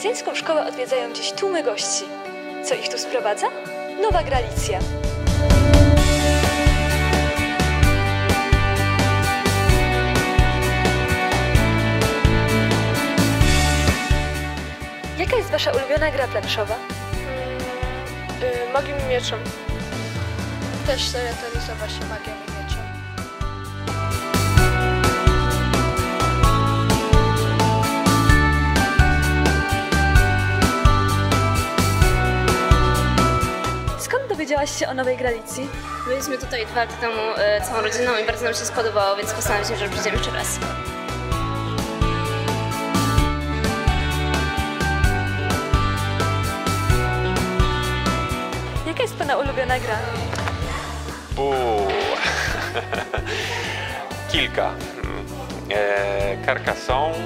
Galicjańską szkołę odwiedzają dziś tłumy gości. Co ich tu sprowadza? Nowa Galicja. Jaka jest wasza ulubiona gra planszowa? Magią i mieczem. Też charakteryzować się magią i mieczem. Skąd dowiedziałaś się o Nowej Galicji? Byliśmy tutaj 2 lata temu całą rodziną i bardzo nam się spodobało, więc postanowiliśmy, że przyjdziemy jeszcze raz. Jaka jest pana ulubiona gra? Kilka. Carcassonne,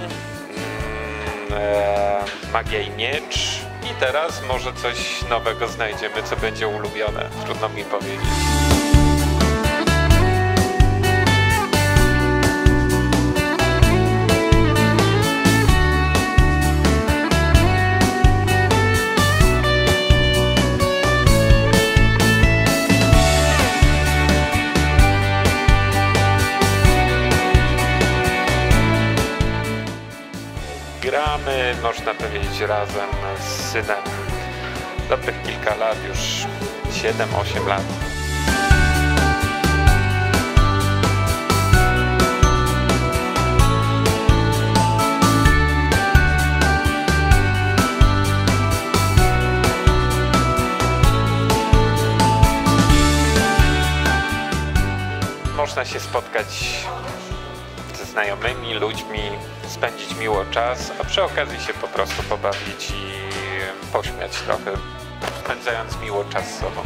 Magia i miecz i teraz może coś nowego znajdziemy, co będzie ulubione. Trudno mi powiedzieć. Gramy, można powiedzieć, razem z synem dobrych kilka lat, już 7-8 lat. Można się spotkać ze znajomymi, ludźmi, spędzić miło czas, a przy okazji się po prostu pobawić i pośmiać trochę, spędzając miło czas z sobą.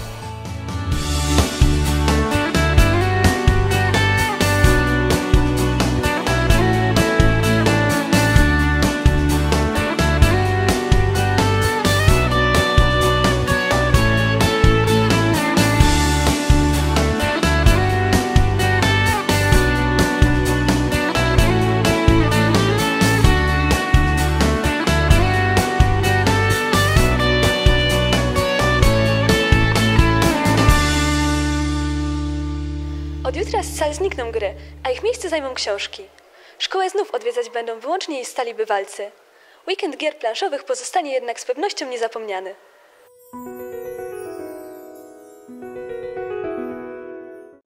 Od jutra z sal znikną gry, a ich miejsce zajmą książki. Szkołę znów odwiedzać będą wyłącznie jej stali bywalcy. Weekend gier planszowych pozostanie jednak z pewnością niezapomniany.